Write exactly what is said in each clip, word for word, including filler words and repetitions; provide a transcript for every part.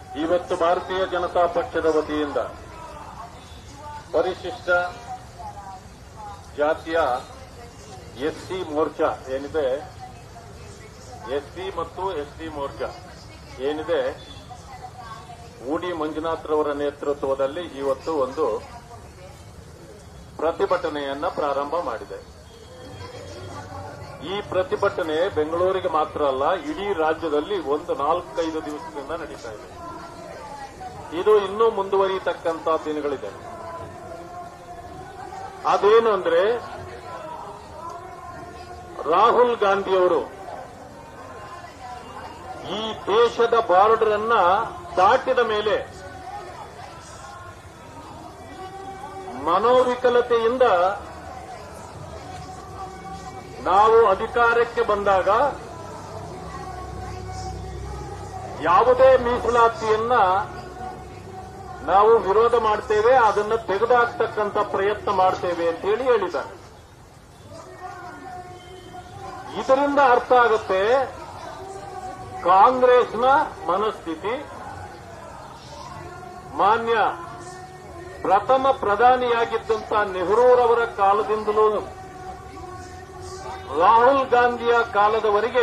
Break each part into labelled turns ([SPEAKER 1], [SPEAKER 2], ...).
[SPEAKER 1] ಇವತ್ತು ಭಾರತೀಯ ಜನತಾ ಪಕ್ಷದ ವತಿಯಿಂದ ಪರಿಶಿಷ್ಟ ಜಾತಿಯ ಎಸ್ಸಿ ಮೋರ್ಚಾ ಏನಿದೆ, ಎಸ್ಸಿ ಮತ್ತು ಎಸ್ಟಿ ಮೋರ್ಚಾ ಏನಿದೆ, ಊಡಿ ಮಂಜುನಾಥ್ರವರ ನೇತೃತ್ವದಲ್ಲಿ ಇವತ್ತು ಒಂದು ಪ್ರತಿಭಟನೆಯನ್ನ ಪ್ರಾರಂಭ ಮಾಡಿದೆ. ಈ ಪ್ರತಿಭಟನೆ ಬೆಂಗಳೂರಿಗೆ ಮಾತ್ರ ಅಲ್ಲ, ಇಡೀ ರಾಜ್ಯದಲ್ಲಿ ಒಂದು ನಾಲ್ಕೈದು ದಿವಸದಿಂದ ನಡೀತಾ ಇದೆ. ಇದು ಇನ್ನೂ ಮುಂದುವರಿಯತಕ್ಕಂತ ದಿನಗಳಿದೆ. ಅದೇನು ಅಂದ್ರೆ, ರಾಹುಲ್ ಗಾಂಧಿಯವರು ಈ ದೇಶದ ಬಾರ್ಡರ್ ಅನ್ನ ದಾಟಿದ ಮೇಲೆ ಮನೋವಿಕಲತೆಯಿಂದ ನಾವು ಅಧಿಕಾರಕ್ಕೆ ಬಂದಾಗ ಯಾವುದೇ ಮೀಸಲಾತಿಯನ್ನ ನಾವು ವಿರೋಧ ಮಾಡ್ತೇವೆ, ಅದನ್ನು ತೆಗೆದುಹಾಕ್ತಕ್ಕಂಥ ಪ್ರಯತ್ನ ಮಾಡ್ತೇವೆ ಅಂತ ಹೇಳಿ ಹೇಳಿದ್ದಾರೆ. ಇದರಿಂದ ಅರ್ಥ ಆಗುತ್ತೆ ಕಾಂಗ್ರೆಸ್ನ ಮನಸ್ಥಿತಿ. ಮಾನ್ಯ ಪ್ರಥಮ ಪ್ರಧಾನಿಯಾಗಿದ್ದಂಥ ನೆಹರೂರವರ ಕಾಲದಿಂದಲೂ ರಾಹುಲ್ ಗಾಂಧಿಯ ಕಾಲದವರೆಗೆ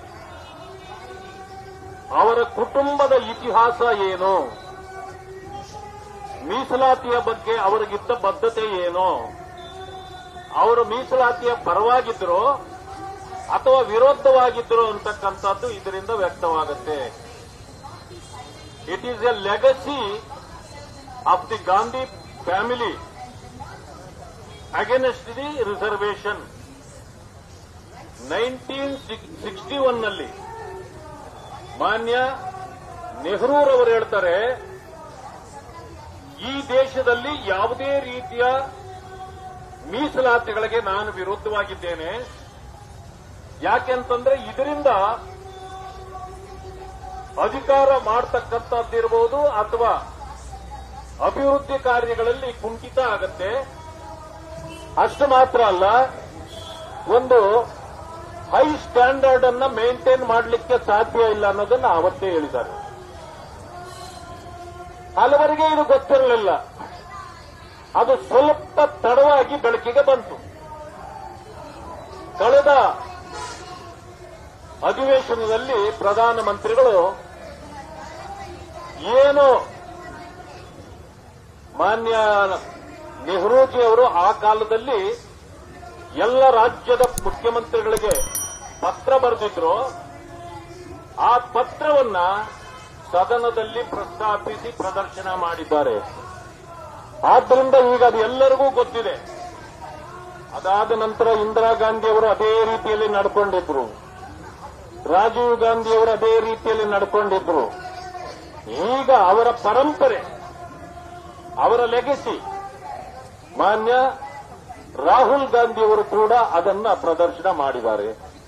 [SPEAKER 1] ಅವರ ಕುಟುಂಬದ ಇತಿಹಾಸ ಏನು, ಮೀಸಲಾತಿಯ ಬಗ್ಗೆ ಅವರಿಗಿದ್ದ ಬದ್ಧತೆ ಏನು, ಅವರು ಮೀಸಲಾತಿಯ ಪರವಾಗಿದ್ರೋ ಅಥವಾ ವಿರೋಧವಾಗಿದ್ರೋ ಅಂತಕ್ಕಂಥದ್ದು ಇದರಿಂದ ವ್ಯಕ್ತವಾಗುತ್ತೆ. It is a legacy of the Gandhi family against the reservation. Nineteen sixty one ನಲ್ಲಿ ಮಾನ್ಯ ನೆಹರೂರವರು ಹೇಳ್ತಾರೆ, ಈ ದೇಶದಲ್ಲಿ ಯಾವುದೇ ರೀತಿಯ ಮೀಸಲಾತಿಗಳಿಗೆ ನಾನು ವಿರುದ್ಧವಾಗಿದ್ದೇನೆ. ಯಾಕೆಂತಂದ್ರೆ ಇದರಿಂದ ಅಧಿಕಾರ ಮಾಡತಕ್ಕಂಥದ್ದಿರಬಹುದು ಅಥವಾ ಅಭಿವೃದ್ಧಿ ಕಾರ್ಯಗಳಲ್ಲಿ ಕುಂಠಿತ ಆಗತ್ತೆ. ಅಷ್ಟು ಮಾತ್ರ ಅಲ್ಲ, ಒಂದು ಹೈ ಸ್ಟ್ಯಾಂಡರ್ಡ್ ಅನ್ನ ಮೇಂಟೈನ್ ಮಾಡಲಿಕ್ಕೆ ಸಾಧ್ಯ ಇಲ್ಲ ಅನ್ನೋದನ್ನ ಅವತ್ತೇ ಹೇಳಿದ್ದಾರೆ. ಹಲವರಿಗೆ ಇದು ಗೊತ್ತಿರಲಿಲ್ಲ, ಅದು ಸ್ವಲ್ಪ ತಡವಾಗಿ ಬೆಳಕಿಗೆ ಬಂತು. ಕಳೆದ ಅಧಿವೇಶನದಲ್ಲಿ ಪ್ರಧಾನಮಂತ್ರಿಗಳು ಏನು ಮಾನ್ಯ ನೆಹರೂಜಿ ಅವರು ಆ ಕಾಲದಲ್ಲಿ ಎಲ್ಲ ರಾಜ್ಯದ ಮುಖ್ಯಮಂತ್ರಿಗಳಿಗೆ ಪತ್ರ ಬರೆದಿದ್ರು, ಆ ಪತ್ರವನ್ನ ಸದನದಲ್ಲಿ ಪ್ರಸ್ತಾಪಿಸಿ ಪ್ರದರ್ಶನ ಮಾಡಿದ್ದಾರೆ. ಆದ್ದರಿಂದ ಈಗ ಅದು ಎಲ್ಲರಿಗೂ ಗೊತ್ತಿದೆ. ಅದಾದ ನಂತರ ಇಂದಿರಾ ಗಾಂಧಿಯವರು ಅದೇ ರೀತಿಯಲ್ಲಿ ನಡ್ಕೊಂಡಿದ್ರು, ರಾಜೀವ್ ಗಾಂಧಿಯವರು ಅದೇ ರೀತಿಯಲ್ಲಿ ನಡ್ಕೊಂಡಿದ್ರು. ಈಗ ಅವರ ಪರಂಪರೆ, ಅವರ ಲೆಗಸಿ ಮಾನ್ಯ ರಾಹುಲ್ ಗಾಂಧಿಯವರು ಕೂಡ ಅದನ್ನ ಪ್ರದರ್ಶನ ಮಾಡಿದ್ದಾರೆ.